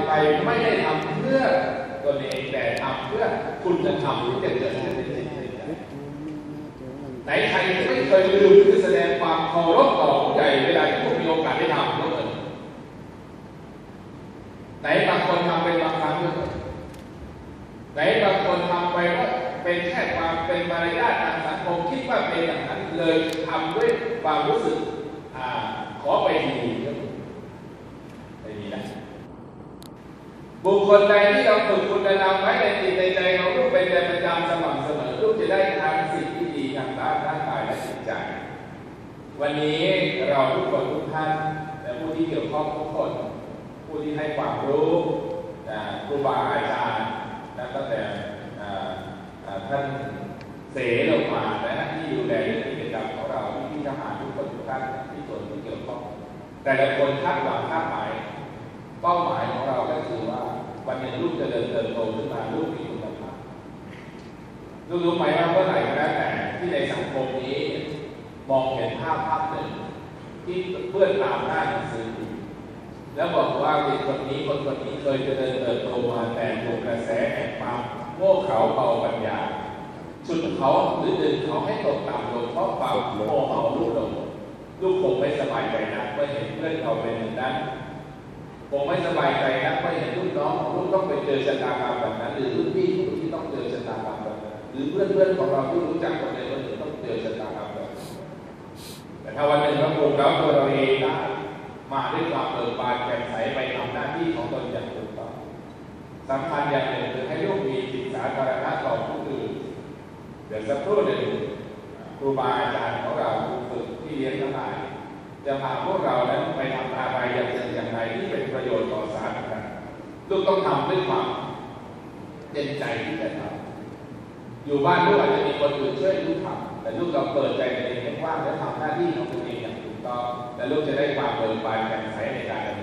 ไปไม่ได้ทำเพื่อตนเองแต่ทำเพื่อคุณธรรมที่จะเกิดขึ้นในจิตใจไหนใครไม่เคยลืมที่แสดงความเคารพต่อผู้ใหญ่เวลาที่ผมมีโอกาสได้ทำด้วยกันไหนบางคนทำเป็นบางครั้งด้วยกันไหนบางคนทำไปว่าเป็นแค่ความเป็นมารยาททางสังคมคิดว่าเป็นอย่างนั้นเลยทำด้วยความรู้สึกขอไปดีไม่มีนะบุคคลใดที่เราฝึกคุณธรรมไว้ในจิตในใจเราลูกเป็นประจำสม่ำเสมอลูกจะได้ทำสิ่งที่ดีทางด้านร่างกายและจิตใจวันนี้เราทุกคนทุกท่านและผู้ที่เกี่ยวข้องทุกคนผู้ที่ให้ความรู้ครูบาอาจารย์ตั้งแต่ท่านเสลงมาและที่ดูแลเรื่องกิจกรรมของเราที่ทหารทุกคนทุกท่านที่ส่วนที่เกี่ยวข้องแต่ละคนคาดหวังคาดหมายเป้าหมายของเราก็คือว่าวันหนึ่งลูกจะเติบโตขึ้นมาลูกมีคุณภาพลูกรู้ไหมว่าเมื่อไหร่ก็แล้วแต่ที่ในสังคมนี้มองเห็นภาพหนึ่งที่เพื่อนตามหน้าหนังสือแล้วบอกว่าเด็กคนนี้คนนี้เคยเติบโตมาแต่ถูกกระแสแห่งความโง่เขลาเบาปัญญาฉุดเขาหรือดึงเขาให้ตกต่ำลงเพราะความโง่เขลาลูกคงไม่สบายใจนะเมื่อเห็นเพื่อนเขาเป็นอย่างนั้นคงไม่สบายใจนะเมื่อเห็นรุ่นน้องของลูกต้องไปเจอชะตากรรมแบบนั้นหรือรุ่นพี่ที่ต้องเจอชะตากรรมแบบนั้นหรือเพื่อนของเราที่รู้จักคนใดคนหนึ่งต้องเจอชะตากรรมแบบนั้นแต่ถ้าวันหนึ่งเราปลูกแล้วตัวเราเองได้มาด้วยความเบิกบานแจ่มใสไปทำหน้าที่ของตนอย่างถูกต้องสำคัญอย่างหนึ่งคือให้ลูกมีจิตสาธารณะต่อผู้อื่นเดี๋ยวสักครู่หนึ่งครูบาอาจารย์ของเราผู้ฝึกที่เรียนทั้งหลายจะพาพวกเรานั้นไปทำอะไรอย่างไรที่เป็นประโยชน์ต่อสาธารณะลูกต้องทำด้วยความเต็มใจที่จะทำอยู่บ้านลูกอาจจะมีคนอื่นช่วยลูกทำแต่ลูกต้องเปิดใจในเองให้กว้างและทำหน้าที่ของตัวเองอย่างถูกต้องและลูกจะได้ความเบิกบานแจ่มใสในการดำ